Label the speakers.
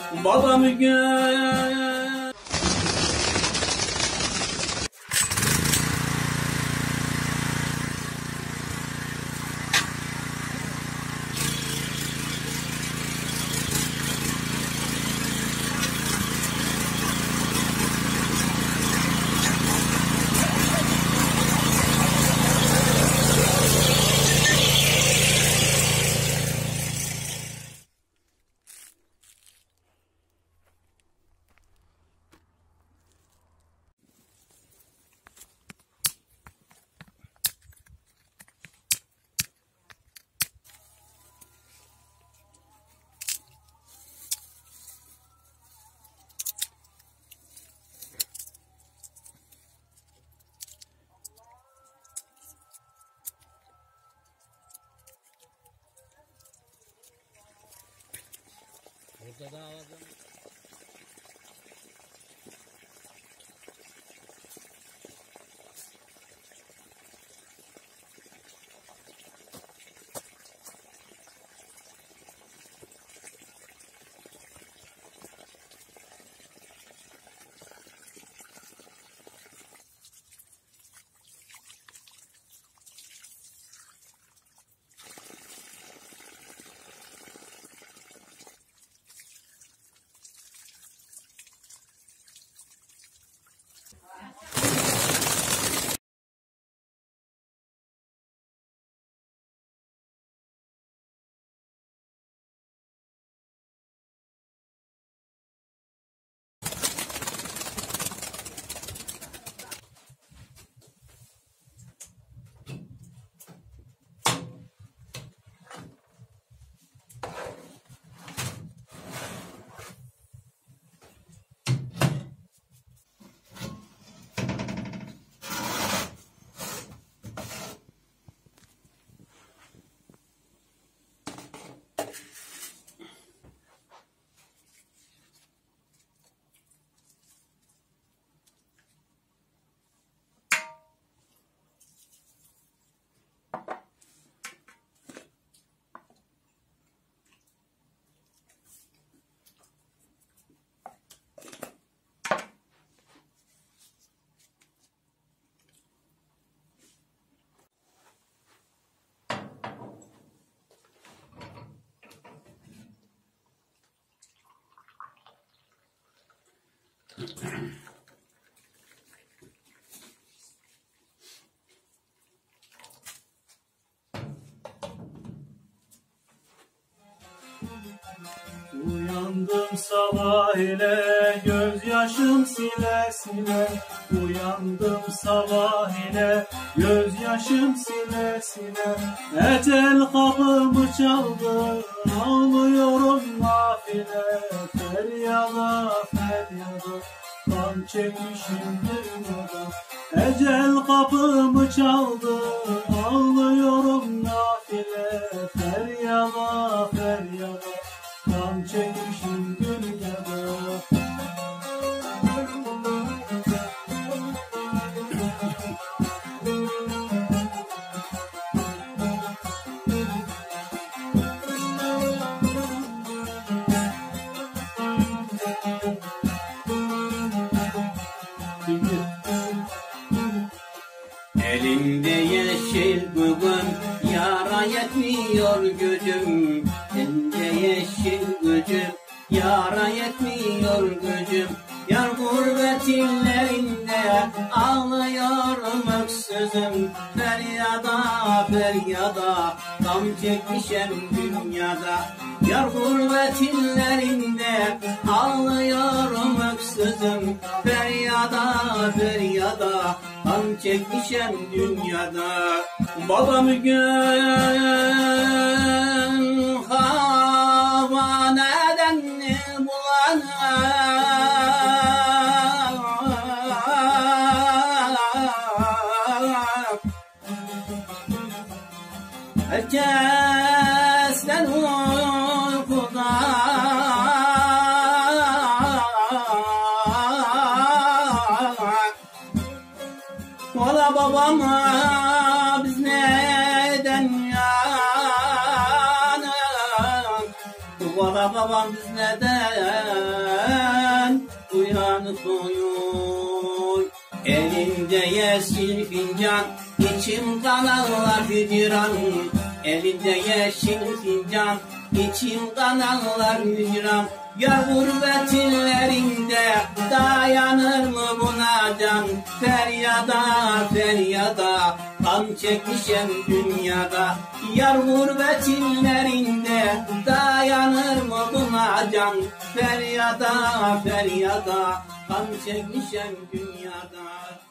Speaker 1: Babamı gör.
Speaker 2: Burada da alacağım.
Speaker 1: Uyandım sabah ile gözyaşım sile sile. Uyandım sabah ile gözyaşım sile sile. Ecel kapımı çaldı, ağlıyorum nafile. Feryada feryada, kan çekmişim dünyada. Ecel kapımı çaldı, ağlıyorum nafile. Feryada feryada, kan çekmişim dünyada.
Speaker 3: Elimde yeşil bugün, yara yetmiyor gücüm. Elimde yeşil gücüm, yara yetmiyor gücüm. Yar gurbet illerinde ağlıyorum öksüzüm. Feryada feryada, gam çekmişem dünyada. Yar gurbet illerinde ağlıyorum öksüzüm. Feryada feryada, gam çekmişem dünyada.
Speaker 1: Babamı gör.
Speaker 3: Havaneden bulan herkesten uykuda. Ola babama biz neden yanık? Ola babam biz neden sen uyanık uyuy. Elinde yeşil fincan, içim kan ağlar hicran. Elinde yeşil fincan, içim kan ağlar hicran. Yar gurbet illerinde dayanır mı buna can? Feryada feryada kan çekmişem dünyada. Yar gurbet illerinde dayanır mı buna can? Feryada feryada kan çekmişem dünyada.